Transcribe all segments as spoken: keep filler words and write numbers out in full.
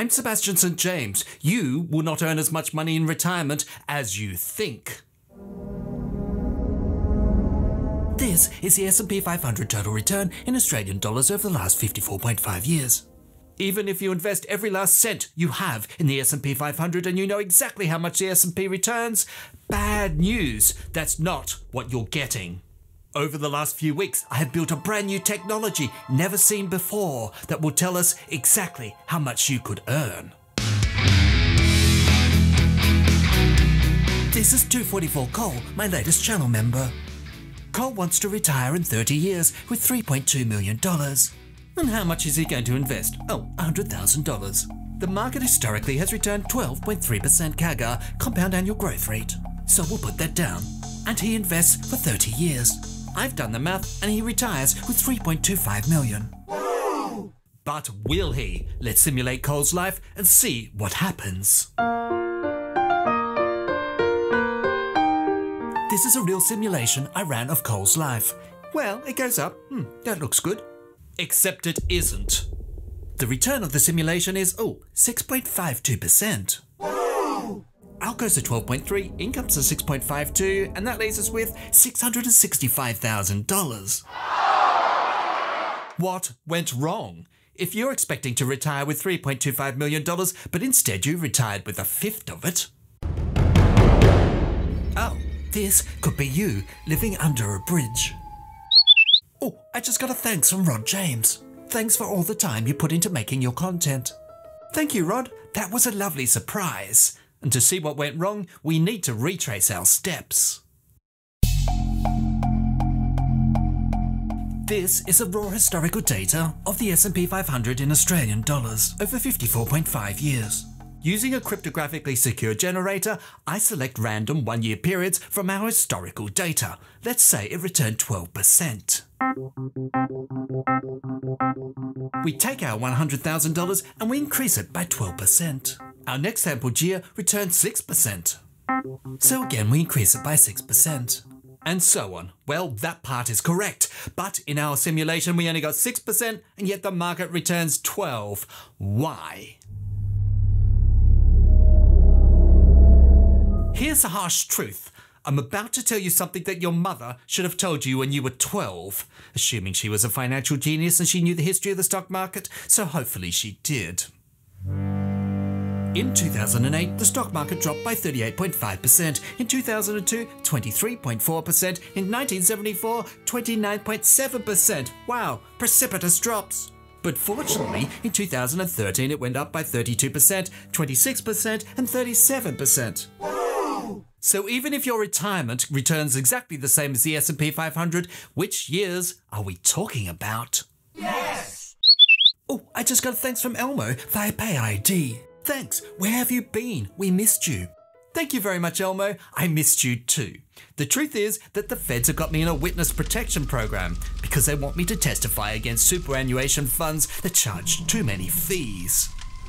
I'm Sebastian Saint James. You will not earn as much money in retirement as you think. This is the S and P five hundred total return in Australian dollars over the last fifty-four point five years. Even if you invest every last cent you have in the S and P five hundred and you know exactly how much the S and P returns, bad news, that's not what you're getting. Over the last few weeks, I have built a brand new technology never seen before that will tell us exactly how much you could earn. This is two forty-four Cole, my latest channel member. Cole wants to retire in thirty years with three point two million dollars. And how much is he going to invest? Oh, one hundred thousand dollars. The market historically has returned twelve point three percent C A G R, compound annual growth rate. So we'll put that down. And he invests for thirty years. I've done the math and he retires with three point two five million dollars. But will he? Let's simulate Cole's life and see what happens. This is a real simulation I ran of Cole's life. Well, it goes up. Hmm, that looks good. Except it isn't. The return of the simulation is, oh, six point five two percent. Outgoes to twelve point three, income's to six point five two, and that leaves us with six hundred sixty-five thousand dollars. What went wrong? If you're expecting to retire with three point two five million dollars, but instead you retired with a fifth of it. Oh, this could be you living under a bridge. Oh, I just got a thanks from Rod James. Thanks for all the time you put into making your content. Thank you, Rod. That was a lovely surprise. And to see what went wrong, we need to retrace our steps. This is the raw historical data of the S and P five hundred in Australian dollars over fifty-four point five years. Using a cryptographically secure generator, I select random one-year periods from our historical data. Let's say it returned twelve percent. We take our one hundred thousand dollars and we increase it by twelve percent. Our next sampled year returned six percent. So again we increase it by six percent. And so on. Well, that part is correct. But in our simulation we only got six percent and yet the market returns twelve. Why? Here's the harsh truth. I'm about to tell you something that your mother should have told you when you were twelve, assuming she was a financial genius and she knew the history of the stock market, so hopefully she did. In two thousand eight, the stock market dropped by thirty-eight point five percent. In two thousand two, twenty-three point four percent. In nineteen seventy-four, twenty-nine point seven percent. Wow, precipitous drops. But fortunately, in two thousand thirteen, it went up by thirty-two percent, twenty-six percent, and thirty-seven percent. So even if your retirement returns exactly the same as the S and P five hundred, which years are we talking about? Yes! Oh, I just got a thanks from Elmo via Pay I D. Thanks, where have you been? We missed you. Thank you very much, Elmo. I missed you too. The truth is that the feds have got me in a witness protection program because they want me to testify against superannuation funds that charge too many fees.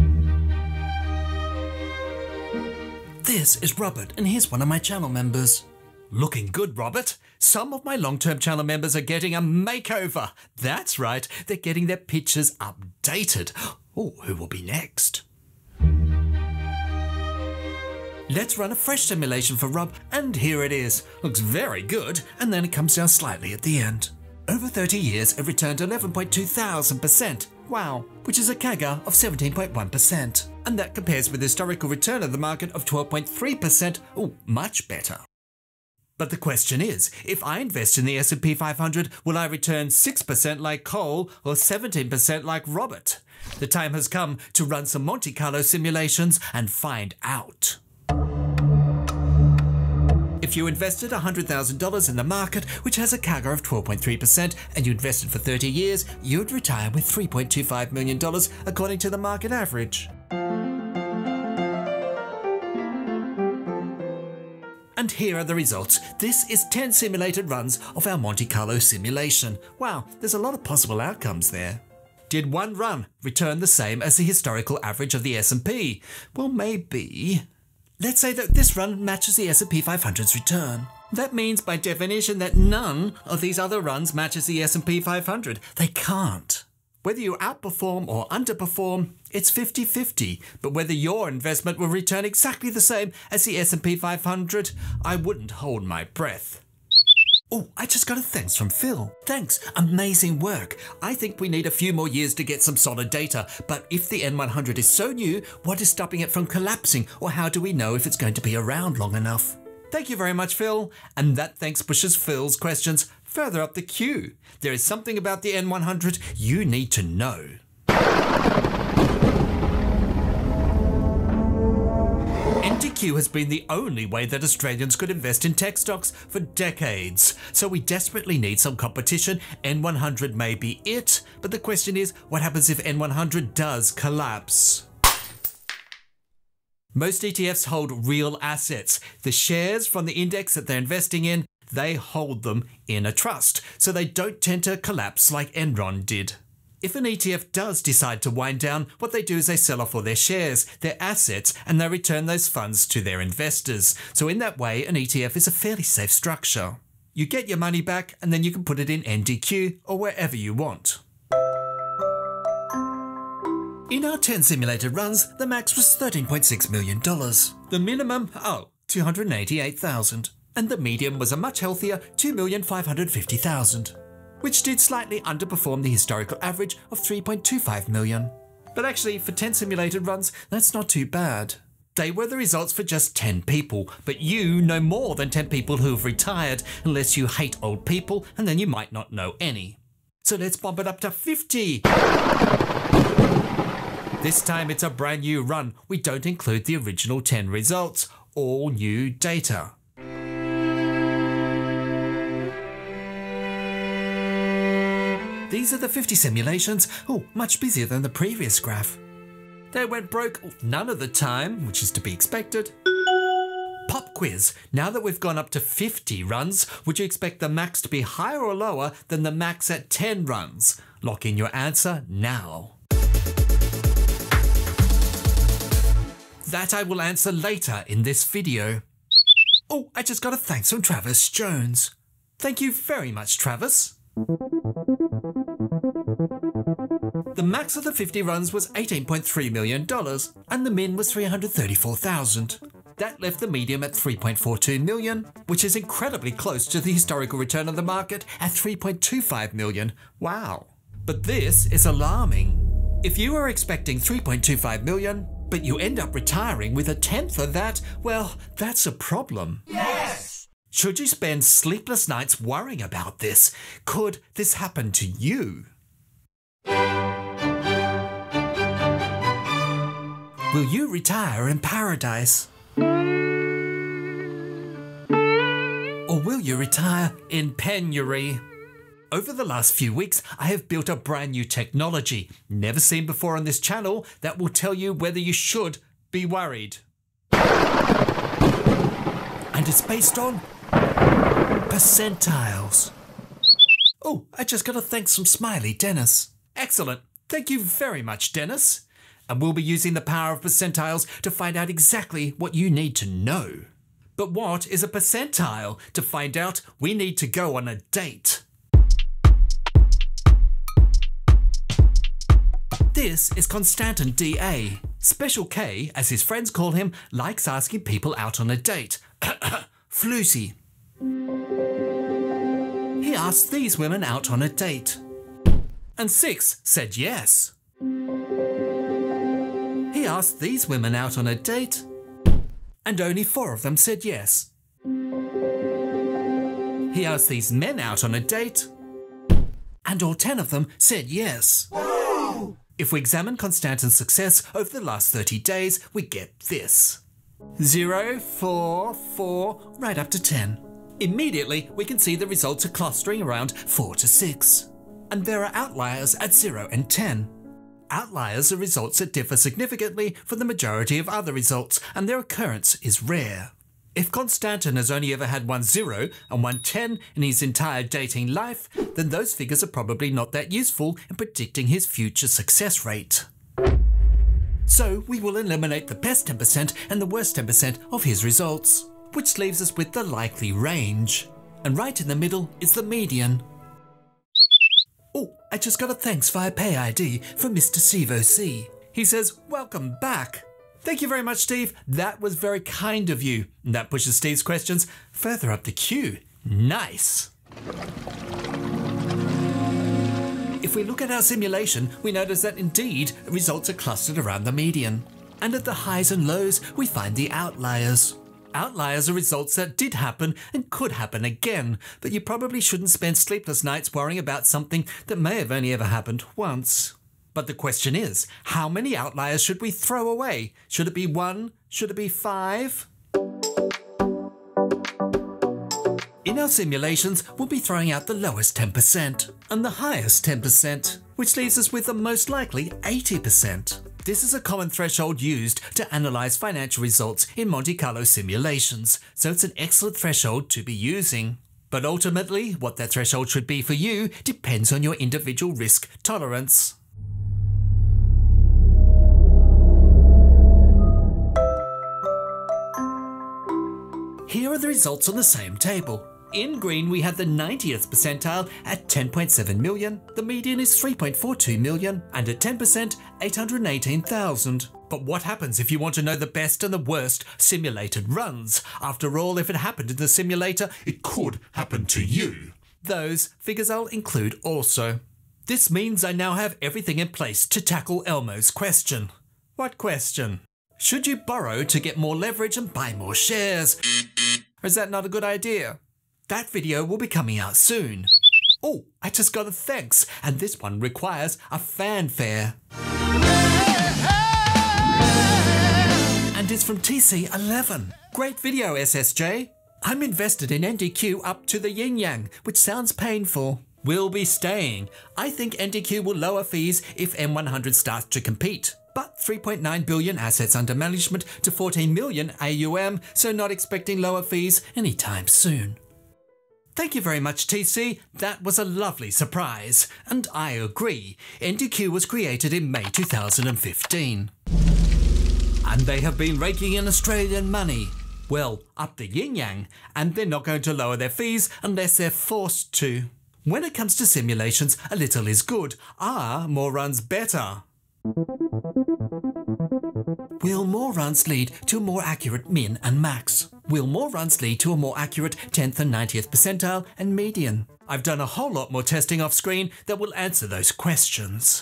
This is Robert, and he's one of my channel members. Looking good, Robert. Some of my long-term channel members are getting a makeover. That's right, they're getting their pictures updated. Oh, who will be next? Let's run a fresh simulation for Rob, and here it is. Looks very good, and then it comes down slightly at the end. Over thirty years, it returned eleven point two thousand percent. Wow, which is a C A G R of seventeen point one percent. And that compares with the historical return of the market of twelve point three percent. Oh, much better. But the question is, if I invest in the S and P five hundred, will I return six percent like Cole or seventeen percent like Robert? The time has come to run some Monte Carlo simulations and find out. If you invested one hundred thousand dollars in the market, which has a C A G R of twelve point three percent, and you invested for thirty years, you'd retire with three point two five million dollars according to the market average. And here are the results. This is ten simulated runs of our Monte Carlo simulation. Wow, there's a lot of possible outcomes there. Did one run return the same as the historical average of the S and P? Well, maybe. Let's say that this run matches the S and P five hundred's return. That means by definition that none of these other runs matches the S and P five hundred. They can't. Whether you outperform or underperform, it's fifty fifty, but whether your investment will return exactly the same as the S and P five hundred, I wouldn't hold my breath. Oh, I just got a thanks from Phil. Thanks, amazing work. I think we need a few more years to get some solid data, but if the N one hundred is so new, what is stopping it from collapsing, or how do we know if it's going to be around long enough? Thank you very much, Phil. And that thanks pushes Phil's questions further up the queue. There is something about the N one hundred you need to know. N D Q has been the only way that Australians could invest in tech stocks for decades. So we desperately need some competition. N one hundred may be it, but the question is, what happens if N one hundred does collapse? Most E T Fs hold real assets. The shares from the index that they're investing in, they hold them in a trust, so they don't tend to collapse like Enron did. If an E T F does decide to wind down, what they do is they sell off all their shares, their assets, and they return those funds to their investors. So in that way, an E T F is a fairly safe structure. You get your money back, and then you can put it in N D Q or wherever you want. In our ten simulated runs, the max was thirteen point six million dollars. The minimum, oh, two hundred eighty-eight thousand dollars. And the median was a much healthier two million five hundred fifty thousand dollars, which did slightly underperform the historical average of three point two five million dollars. But actually, for ten simulated runs, that's not too bad. They were the results for just ten people, but you know more than ten people who have retired, unless you hate old people, and then you might not know any. So let's bump it up to fifty. This time it's a brand new run. We don't include the original ten results, all new data. These are the fifty simulations. Oh, much busier than the previous graph. They went broke none of the time, which is to be expected. Pop quiz. Now that we've gone up to fifty runs, would you expect the max to be higher or lower than the max at ten runs? Lock in your answer now. That I will answer later in this video. Oh, I just got a thanks from Travis Jones. Thank you very much, Travis. The max of the fifty runs was eighteen point three million dollars and the min was three hundred thirty-four thousand dollars. That left the median at three point four two million dollars, which is incredibly close to the historical return on the market at three point two five million dollars. Wow. But this is alarming. If you were expecting three point two five million dollars, but you end up retiring with a tenth of that, well, that's a problem. Yes! Should you spend sleepless nights worrying about this? Could this happen to you? Will you retire in paradise? Or will you retire in penury? Over the last few weeks, I have built a brand new technology, never seen before on this channel, that will tell you whether you should be worried. And it's based on percentiles. Oh, I just got a thanks from Smiley Dennis. Excellent. Thank you very much, Dennis. And we'll be using the power of percentiles to find out exactly what you need to know. But what is a percentile? To find out, we need to go on a date. This is Constantin D A. Special K, as his friends call him, likes asking people out on a date. Floozy. He asked these women out on a date. And six said yes. He asked these women out on a date. And only four of them said yes. He asked these men out on a date. And all ten of them said yes. If we examine Constantin's success over the last thirty days, we get this. Zero, four, four, right up to ten. Immediately, we can see the results are clustering around four to six. And there are outliers at zero and ten. Outliers are results that differ significantly from the majority of other results, and their occurrence is rare. If Constantin has only ever had one zero and one ten in his entire dating life, then those figures are probably not that useful in predicting his future success rate. So we will eliminate the best ten percent and the worst ten percent of his results, which leaves us with the likely range. And right in the middle is the median. Oh, I just got a thanks via Pay I D from Mister Steve O C. He says, welcome back. Thank you very much, Steve. That was very kind of you. And that pushes Steve's questions further up the queue. Nice. If we look at our simulation, we notice that indeed results are clustered around the median. And at the highs and lows, we find the outliers. Outliers are results that did happen and could happen again, but you probably shouldn't spend sleepless nights worrying about something that may have only ever happened once. But the question is, how many outliers should we throw away? Should it be one? Should it be five? In our simulations, we'll be throwing out the lowest ten percent and the highest ten percent, which leaves us with the most likely eighty percent. This is a common threshold used to analyze financial results in Monte Carlo simulations, so it's an excellent threshold to be using. But ultimately, what that threshold should be for you depends on your individual risk tolerance. Here are the results on the same table. In green, we have the ninetieth percentile at ten point seven million, the median is three point four two million, and at ten percent, eight hundred eighteen thousand. But what happens if you want to know the best and the worst simulated runs? After all, if it happened in the simulator, it could happen to you. Those figures I'll include also. This means I now have everything in place to tackle Elmo's question. What question? Should you borrow to get more leverage and buy more shares? Or is that not a good idea? That video will be coming out soon. Oh, I just got a thanks, and this one requires a fanfare. And it's from T C eleven. Great video, S S J. I'm invested in N D Q up to the yin-yang, which sounds painful. We'll be staying. I think N D Q will lower fees if M one hundred starts to compete. But three point nine billion assets under management to fourteen million A U M, so not expecting lower fees anytime soon. Thank you very much, T C. That was a lovely surprise. And I agree. N D Q was created in May two thousand fifteen. And they have been raking in Australian money. Well, up the yin-yang. And they're not going to lower their fees unless they're forced to. When it comes to simulations, a little is good. Are more runs better? Will more runs lead to a more accurate min and max? Will more runs lead to a more accurate tenth and ninetieth percentile and median? I've done a whole lot more testing off screen that will answer those questions.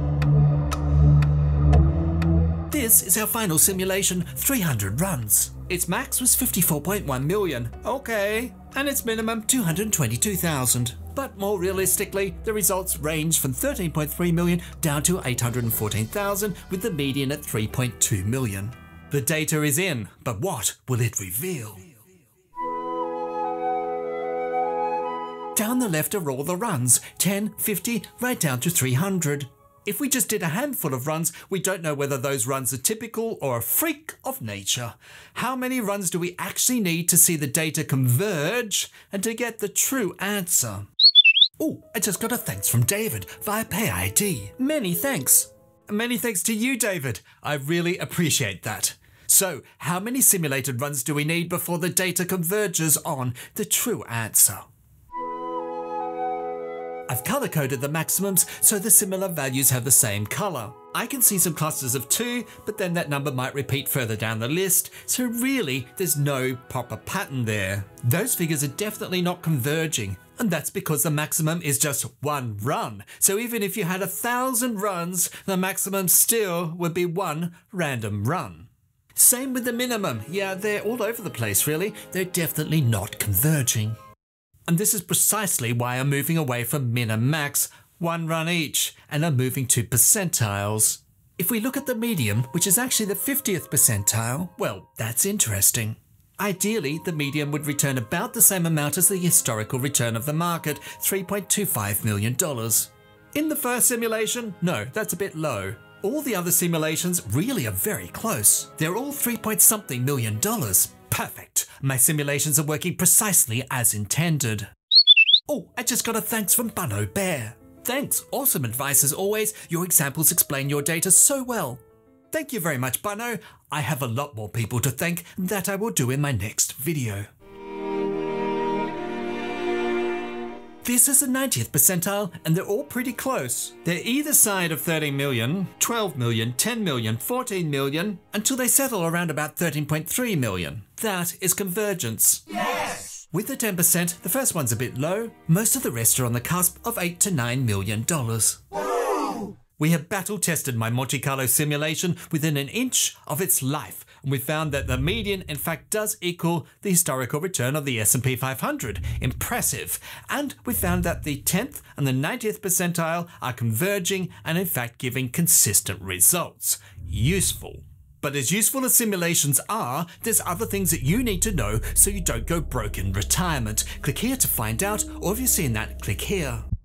This is our final simulation, three hundred runs. Its max was fifty-four point one million, okay, and its minimum two hundred twenty-two thousand. But more realistically, the results range from thirteen point three million down to eight hundred fourteen thousand, with the median at three point two million. The data is in, but what will it reveal? Down the left are all the runs, ten, fifty, right down to three hundred. If we just did a handful of runs, we don't know whether those runs are typical or a freak of nature. How many runs do we actually need to see the data converge and to get the true answer? Oh, I just got a thanks from David via Pay I D. Many thanks. Many thanks to you, David. I really appreciate that. So, how many simulated runs do we need before the data converges on the true answer? I've color-coded the maximums so the similar values have the same color. I can see some clusters of two, but then that number might repeat further down the list, so really there's no proper pattern there. Those figures are definitely not converging, and that's because the maximum is just one run. So even if you had a thousand runs, the maximum still would be one random run. Same with the minimum. Yeah, they're all over the place really. They're definitely not converging. And this is precisely why I'm moving away from min and max, one run each, and I'm moving to percentiles. If we look at the median, which is actually the fiftieth percentile, well, that's interesting. Ideally, the median would return about the same amount as the historical return of the market, three point two five million dollars. In the first simulation, no, that's a bit low. All the other simulations really are very close. They're all three point something million dollars. Perfect. My simulations are working precisely as intended. Oh, I just got a thanks from Bunno Bear. Thanks. Awesome advice as always. Your examples explain your data so well. Thank you very much, Bunno. I have a lot more people to thank that I will do in my next video. This is the ninetieth percentile, and they're all pretty close. They're either side of thirteen million, twelve million, ten million, fourteen million, until they settle around about thirteen point three million. That is convergence. Yes! With the ten percent, the first one's a bit low. Most of the rest are on the cusp of eight to nine million dollars. Woo! We have battle tested my Monte Carlo simulation within an inch of its life, and we found that the median in fact does equal the historical return of the S and P five hundred. Impressive. And we found that the tenth and the ninetieth percentile are converging and in fact giving consistent results. Useful. But as useful as simulations are, there's other things that you need to know so you don't go broke in retirement. Click here to find out, or if you've seen that, click here.